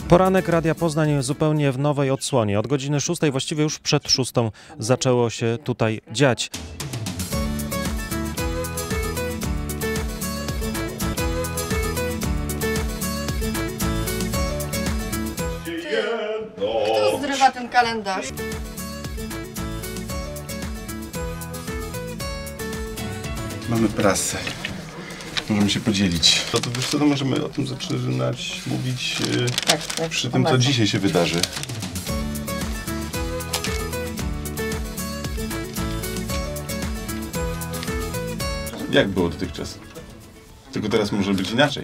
Poranek Radia Poznań zupełnie w nowej odsłonie. Od godziny 6, właściwie już przed 6 zaczęło się tutaj dziać. Kto zrywa ten kalendarz? Mamy prasę. Możemy się podzielić. No to wiesz co, to możemy o tym zaczynać mówić przy tym, co dzisiaj się wydarzy. Jak było dotychczas? Tylko teraz może być inaczej.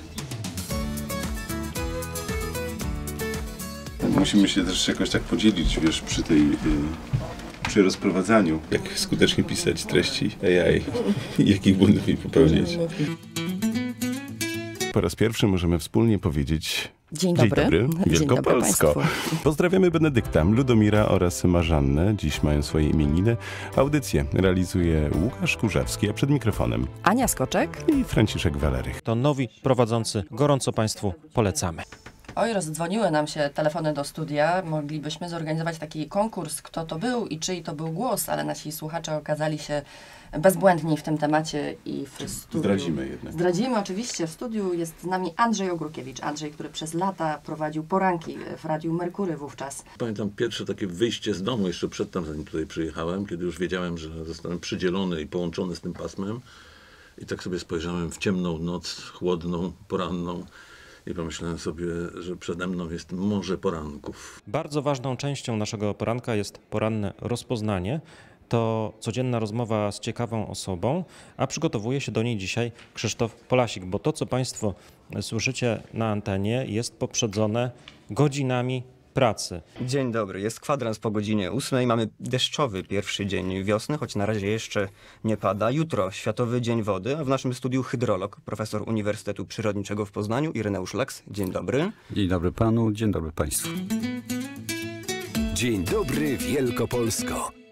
Musimy się też jakoś tak podzielić, wiesz, przy rozprowadzaniu. Jak skutecznie pisać treści AI i jakich błędów nie popełniać. Po raz pierwszy możemy wspólnie powiedzieć Dzień dobry. Wielkopolsko. Pozdrawiamy Benedykta, Ludomira oraz Marzannę. Dziś mają swoje imieniny. Audycję realizuje Łukasz Kurzewski, a przed mikrofonem Ania Skoczek i Franciszek Walerych. To nowi prowadzący. Gorąco Państwu polecamy. Oj, rozdzwoniły nam się telefony do studia. Moglibyśmy zorganizować taki konkurs, kto to był i czyj to był głos, ale nasi słuchacze okazali się bezbłędni w tym temacie i w studiu... Zdradzimy jednak. Zdradzimy oczywiście. W studiu jest z nami Andrzej Ogórkiewicz. Andrzej, który przez lata prowadził poranki w Radiu Merkury wówczas. Pamiętam pierwsze takie wyjście z domu, jeszcze przedtem, zanim tutaj przyjechałem, kiedy już wiedziałem, że zostanę przydzielony i połączony z tym pasmem. I tak sobie spojrzałem w ciemną noc, chłodną, poranną. I pomyślałem sobie, że przede mną jest morze poranków. Bardzo ważną częścią naszego poranka jest poranne rozpoznanie. To codzienna rozmowa z ciekawą osobą, a przygotowuje się do niej dzisiaj Krzysztof Polasik, bo to, co Państwo słyszycie na antenie, jest poprzedzone godzinami pracy. Dzień dobry, jest kwadrans po godzinie 8. Mamy deszczowy pierwszy dzień wiosny, choć na razie jeszcze nie pada. Jutro Światowy Dzień Wody, a w naszym studiu hydrolog, profesor Uniwersytetu Przyrodniczego w Poznaniu, Ireneusz Laks. Dzień dobry. Dzień dobry panu, dzień dobry państwu. Dzień dobry Wielkopolsko.